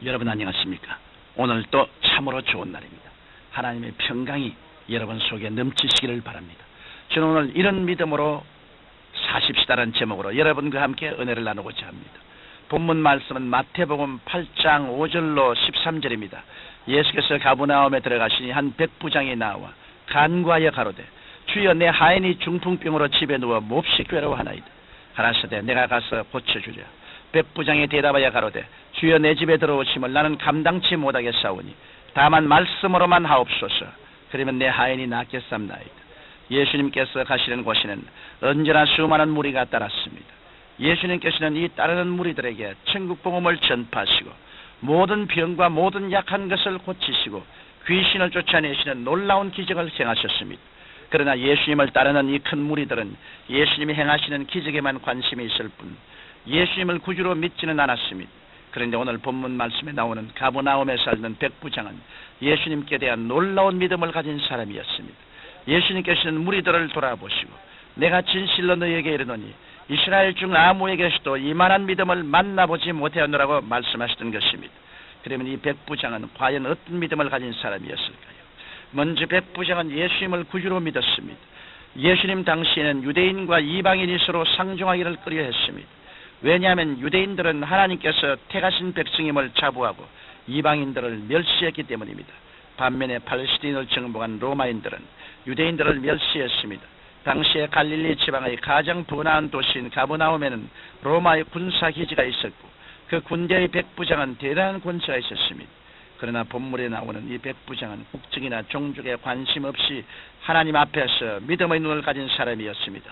여러분 안녕하십니까? 오늘 또 참으로 좋은 날입니다. 하나님의 평강이 여러분 속에 넘치시기를 바랍니다. 저는 오늘 이런 믿음으로 사십시다라는 제목으로 여러분과 함께 은혜를 나누고자 합니다. 본문 말씀은 마태복음 8장 5절로 13절입니다. 예수께서 가버나움에 들어가시니 한 백부장이 나와 간구하여 가로되 주여 내 하인이 중풍병으로 집에 누워 몹시 괴로워하나이다. 가라사대 내가 가서 고쳐주랴. 백부장이 대답하여 가로되 주여 내 집에 들어오심을 나는 감당치 못하겠사오니 다만 말씀으로만 하옵소서. 그러면 내 하인이 낫겠삼나이다. 예수님께서 가시는 곳에는 언제나 수많은 무리가 따랐습니다. 예수님께서는 이 따르는 무리들에게 천국 복음을 전파하시고 모든 병과 모든 약한 것을 고치시고 귀신을 쫓아내시는 놀라운 기적을 행하셨습니다. 그러나 예수님을 따르는 이 큰 무리들은 예수님이 행하시는 기적에만 관심이 있을 뿐 예수님을 구주로 믿지는 않았습니다. 그런데 오늘 본문 말씀에 나오는 가버나움에 살던 백부장은 예수님께 대한 놀라운 믿음을 가진 사람이었습니다. 예수님께서는 무리들을 돌아보시고 내가 진실로 너희에게 이르노니 이스라엘 중 아무에게서도 이만한 믿음을 만나보지 못하였노라고 말씀하시던 것입니다. 그러면 이 백부장은 과연 어떤 믿음을 가진 사람이었을까요? 먼저 백부장은 예수님을 구주로 믿었습니다. 예수님 당시에는 유대인과 이방인이 서로 상종하기를 꺼려했습니다. 왜냐하면 유대인들은 하나님께서 택하신 백성임을 자부하고 이방인들을 멸시했기 때문입니다. 반면에 팔레스타인을 정복한 로마인들은 유대인들을 멸시했습니다. 당시에 갈릴리 지방의 가장 번화한 도시인 가버나움에는 로마의 군사기지가 있었고 그 군대의 백부장은 대단한 권세가 있었습니다. 그러나 본문에 나오는 이 백부장은 국적이나 종족에 관심 없이 하나님 앞에서 믿음의 눈을 가진 사람이었습니다.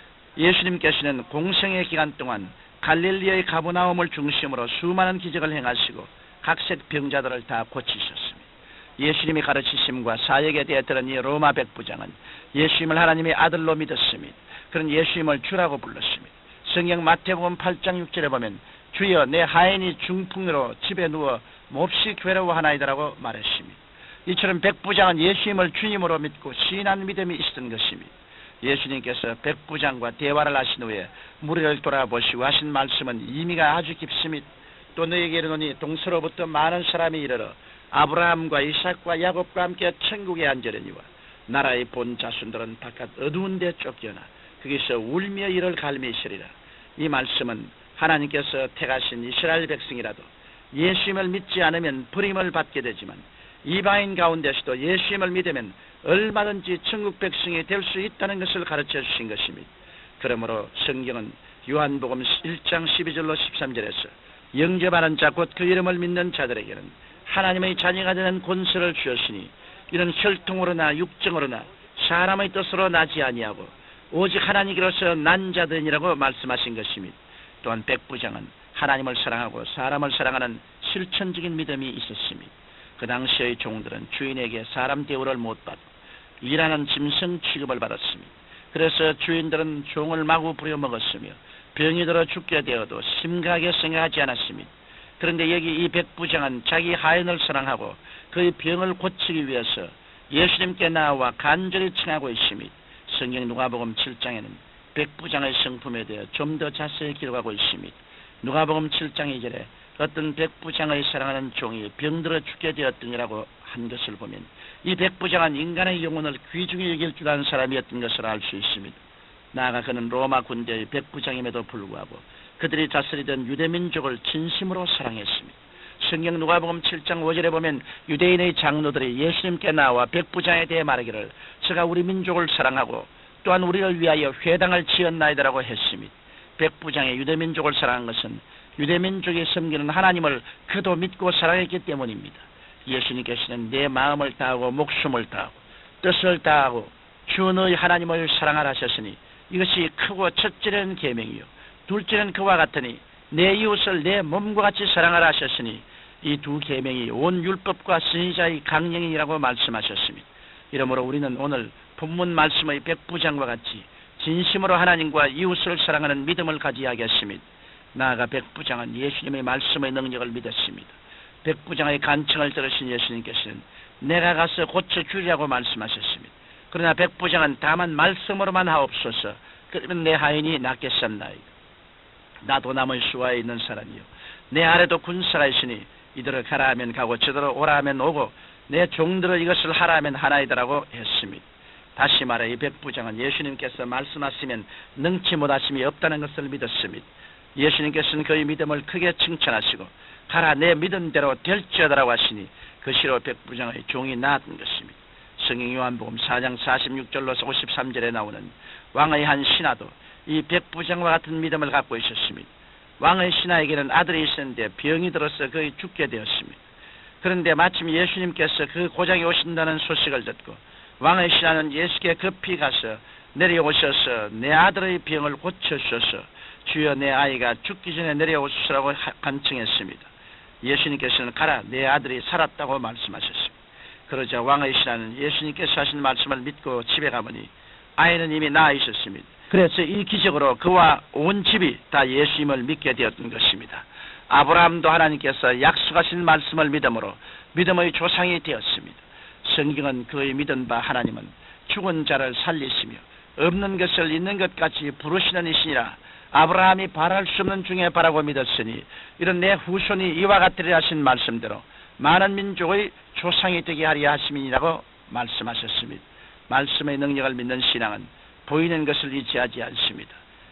예수님께서는 공생의 기간 동안 갈릴리의 가버나움을 중심으로 수많은 기적을 행하시고 각색 병자들을 다 고치셨습니다. 예수님이 가르치심과 사역에 대해 들은 이 로마 백부장은 예수님을 하나님의 아들로 믿었습니다. 그런 예수님을 주라고 불렀습니다. 성경 마태복음 8장 6절에 보면 주여 내 하인이 중풍으로 집에 누워 몹시 괴로워하나이다라고 말했습니다. 이처럼 백부장은 예수님을 주님으로 믿고 신한 믿음이 있었던 것입니다. 예수님께서 백부장과 대화를 하신 후에 무리를 돌아보시고 하신 말씀은 의미가 아주 깊습니다. 또 너에게 이르노니 동서로부터 많은 사람이 이르러 아브라함과 이삭과 야곱과 함께 천국에 앉으려니와 나라의 본 자손들은 바깥 어두운 데 쫓겨나 거기서 울며 이를 갈미시리라. 이 말씀은 하나님께서 택하신 이스라엘 백성이라도 예수님을 믿지 않으면 버림을 받게 되지만 이방인 가운데서도 예수님을 믿으면 얼마든지 천국 백성이 될 수 있다는 것을 가르쳐 주신 것입니다. 그러므로 성경은 요한복음 1장 12절로 13절에서 영접하는 자 곧 그 이름을 믿는 자들에게는 하나님의 자녀가 되는 권세를 주었으니 이는 혈통으로나 육정으로나 사람의 뜻으로 나지 아니하고 오직 하나님께로서 난 자들이라고 말씀하신 것입니다. 또한 백부장은 하나님을 사랑하고 사람을 사랑하는 실천적인 믿음이 있었습니다. 그 당시의 종들은 주인에게 사람 대우를 못 받고 일하는 짐승 취급을 받았습니다. 그래서 주인들은 종을 마구 부려먹었으며 병이 들어 죽게 되어도 심각하게 생각하지 않았습니다. 그런데 여기 이 백부장은 자기 하인을 사랑하고 그의 병을 고치기 위해서 예수님께 나와 간절히 청하고 있습니다. 성경 누가복음 7장에는 백부장의 성품에 대해 좀 더 자세히 기록하고 있습니다. 누가복음 7장 2절에 어떤 백부장의 사랑하는 종이 병들어 죽게 되었더니라고 한 것을 보면 이 백부장은 인간의 영혼을 귀중히 여길 줄 아는 사람이었던 것을 알 수 있습니다. 나아가 그는 로마 군대의 백부장임에도 불구하고 그들이 다스리던 유대민족을 진심으로 사랑했습니다. 성경 누가복음 7장 5절에 보면 유대인의 장로들이 예수님께 나와 백부장에 대해 말하기를 저가 우리 민족을 사랑하고 또한 우리를 위하여 회당을 지었나이다라고 했습니다. 백부장의 유대민족을 사랑한 것은 유대민족이 섬기는 하나님을 그도 믿고 사랑했기 때문입니다. 예수님께서는 내 마음을 다하고 목숨을 다하고 뜻을 다하고 주 너희 하나님을 사랑하라 하셨으니 이것이 크고 첫째는 계명이요 둘째는 그와 같으니 내 이웃을 내 몸과 같이 사랑하라 하셨으니 이 두 계명이 온 율법과 선지자의 강령이라고 말씀하셨습니다. 이러므로 우리는 오늘 본문 말씀의 백부장과 같이 진심으로 하나님과 이웃을 사랑하는 믿음을 가져야 하겠습니다. 나아가 백부장은 예수님의 말씀의 능력을 믿었습니다. 백부장의 간청을 들으신 예수님께서는 내가 가서 고쳐주리라고 말씀하셨습니다. 그러나 백부장은 다만 말씀으로만 하옵소서. 그러면 내 하인이 낫겠사옵나이다. 나도 남의 수하에 있는 사람이요 내 아래도 군사가 있으니 이대로 가라 하면 가고 저대로 오라 하면 오고 내 종들을 이것을 하라 하면 하나이다라고 했습니다. 다시 말해 이 백부장은 예수님께서 말씀하시면 능치 못하심이 없다는 것을 믿었습니다. 예수님께서는 그의 믿음을 크게 칭찬하시고 가라 내 믿음대로 될지어다라고 하시니 그 시로 백부장의 종이 나았던 것입니다. 성경 요한복음 4장 46절로서 53절에 나오는 왕의 한 신하도 이 백부장과 같은 믿음을 갖고 있었습니다. 왕의 신하에게는 아들이 있었는데 병이 들어서 거의 죽게 되었습니다. 그런데 마침 예수님께서 그 고장에 오신다는 소식을 듣고 왕의 신하는 예수께 급히 가서 내려오셔서 내 아들의 병을 고쳐주셔서 주여 내 아이가 죽기 전에 내려오시라고 간청했습니다. 예수님께서는 가라 내 아들이 살았다고 말씀하셨습니다. 그러자 왕의 신하는 예수님께서 하신 말씀을 믿고 집에 가보니 아이는 이미 나아 있었습니다. 그래서 이 기적으로 그와 온 집이 다 예수님을 믿게 되었던 것입니다. 아브라함도 하나님께서 약속하신 말씀을 믿음으로 믿음의 조상이 되었습니다. 성경은 그의 믿은 바 하나님은 죽은 자를 살리시며 없는 것을 있는 것 같이 부르시는 이시니라. 아브라함이 바랄 수 없는 중에 바라고 믿었으니 이런 내 후손이 이와 같으리라 하신 말씀대로 많은 민족의 조상이 되게 하리라 하심이니라고 말씀하셨습니다. 말씀의 능력을 믿는 신앙은 보이는 것을 의지하지 않습니다.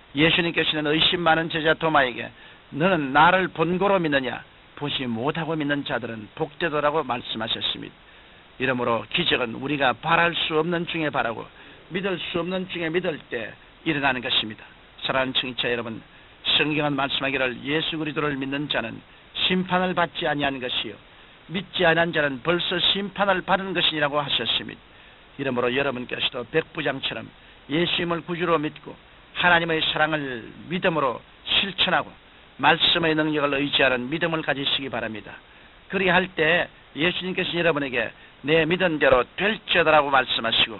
예수님께서는 의심 많은 제자 도마에게 너는 나를 본고로 믿느냐 보지 못하고 믿는 자들은 복되더라고 말씀하셨습니다. 이러므로 기적은 우리가 바랄 수 없는 중에 바라고 믿을 수 없는 중에 믿을 때 일어나는 것입니다. 사랑하는 청취자 여러분, 성경은 말씀하기를 예수 그리스도를 믿는 자는 심판을 받지 아니한 것이요 믿지 않은 자는 벌써 심판을 받은 것이라고 하셨습니다. 이러므로 여러분께서도 백부장처럼 예수님을 구주로 믿고 하나님의 사랑을 믿음으로 실천하고 말씀의 능력을 의지하는 믿음을 가지시기 바랍니다. 그리할 때 예수님께서 여러분에게 내 믿은 대로 될지어다라고 말씀하시고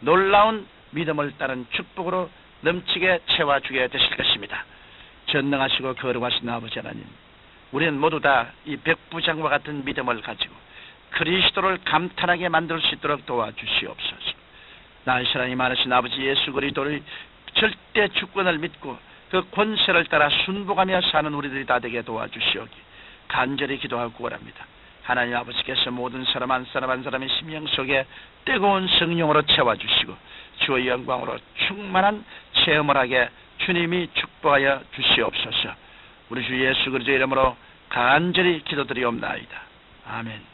놀라운 믿음을 따른 축복으로 넘치게 채워주게 되실 것입니다. 전능하시고 거룩하신 아버지 하나님, 우리는 모두 다 이 백부장과 같은 믿음을 가지고 그리스도를 감탄하게 만들 수 있도록 도와주시옵소서. 나의 사랑이 많으신 아버지 예수 그리스도의 절대 주권을 믿고 그 권세를 따라 순복하며 사는 우리들이 다 되게 도와주시오기 간절히 기도하고 구원합니다. 하나님 아버지께서 모든 사람 한 사람 한 사람의 심령 속에 뜨거운 성령으로 채워주시고 주의 영광으로 충만한 체험을 하게 주님이 축복하여 주시옵소서. 우리 주 예수 그리스도의 이름으로 간절히 기도드리옵나이다. 아멘.